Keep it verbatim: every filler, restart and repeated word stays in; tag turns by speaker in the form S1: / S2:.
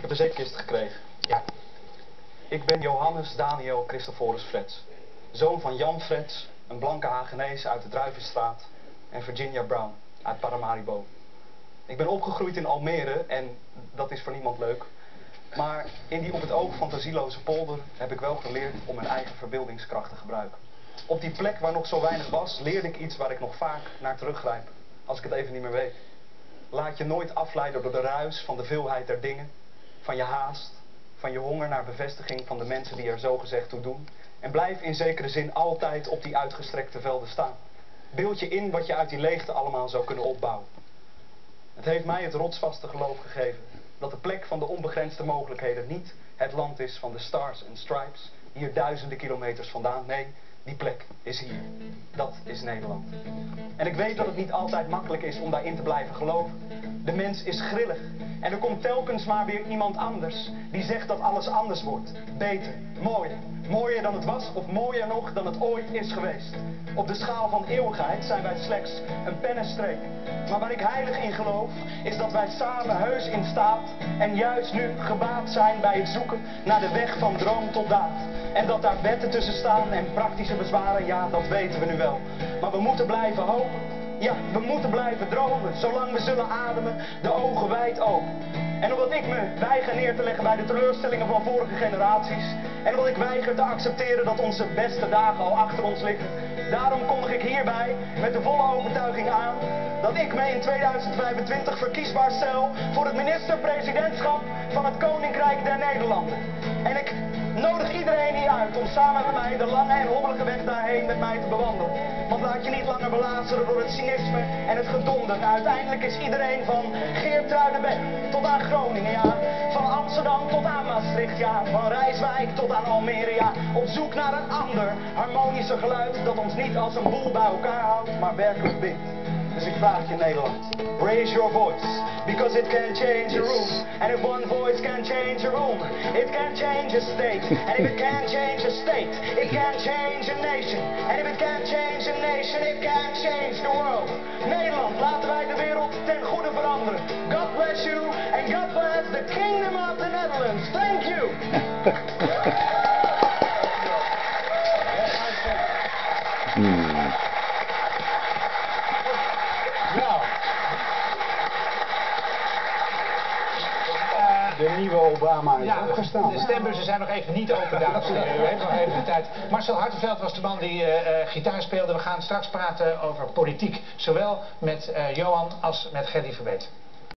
S1: heb een zeepkist gekregen. Ja. Ik ben Johannes Daniel Christophorus Frets. Zoon van Jan Frets, een blanke Hagenees uit de Druivenstraat, en Virginia Brown uit Paramaribo. Ik ben opgegroeid in Almere en dat is voor niemand leuk. Maar in die op het oog fantasieloze polder heb ik wel geleerd om mijn eigen verbeeldingskracht te gebruiken. Op die plek waar nog zo weinig was, leerde ik iets waar ik nog vaak naar teruggrijp, als ik het even niet meer weet. Laat je nooit afleiden door de ruis van de veelheid der dingen, van je haast, van je honger naar bevestiging van de mensen die er zogezegd toe doen. En blijf in zekere zin altijd op die uitgestrekte velden staan. Beeld je in wat je uit die leegte allemaal zou kunnen opbouwen. Het heeft mij het rotsvaste geloof gegeven dat de plek van de onbegrensde mogelijkheden niet het land is van de Stars and Stripes, hier duizenden kilometers vandaan. Nee, die plek is hier. Dat is Nederland. En ik weet dat het niet altijd makkelijk is om daarin te blijven geloven. De mens is grillig. En er komt telkens maar weer iemand anders die zegt dat alles anders wordt. Beter, mooier. Mooier dan het was of mooier nog dan het ooit is geweest. Op de schaal van eeuwigheid zijn wij slechts een pennenstreep. Maar waar ik heilig in geloof is dat wij samen heus in staat en juist nu gebaat zijn bij het zoeken naar de weg van droom tot daad. En dat daar wetten tussen staan en praktische bezwaren, ja, dat weten we nu wel. Maar we moeten blijven hopen. Ja, we moeten blijven dromen, zolang we zullen ademen, de ogen wijd open. En omdat ik me weiger neer te leggen bij de teleurstellingen van vorige generaties, en omdat ik weiger te accepteren dat onze beste dagen al achter ons liggen, daarom kondig ik hierbij met de volle overtuiging aan dat ik me in tweeduizend vijfentwintig verkiesbaar stel voor het minister-presidentschap van het Koninkrijk der Nederlanden. En ik nodig iedereen hier uit om samen met mij de lange en hobbelige weg daarheen met mij te bewandelen. Want laat je niet langer belazeren door het cynisme en het gedonder. Uiteindelijk is iedereen van Geertruidenberg tot aan Groningen, ja. Van Amsterdam tot aan Maastricht, ja. Van Rijswijk tot aan Almere, ja. Op zoek naar een ander, harmonischer geluid dat ons niet als een boel bij elkaar houdt, maar werkelijk bindt. Dus ik vraag je Nederland, raise your voice, because it can change a room. And if one voice can change a room, it can change a state. And if it can change a state, it can change a nation. And if it can change a nation, it can change the world. Nederland, laten wij de wereld ten goede veranderen. God bless you, and God bless the Kingdom of the Netherlands. Thank you.
S2: hmm.
S3: Nou, de nieuwe Obama is
S4: ja,
S3: opgestaan.
S4: De stembussen zijn nog even niet open, dames en heren. U heeft nog even de tijd. Marcel Hartenveld was de man die uh, gitaar speelde. We gaan straks praten over politiek. Zowel met uh, Johan als met Gerdy Verbeet.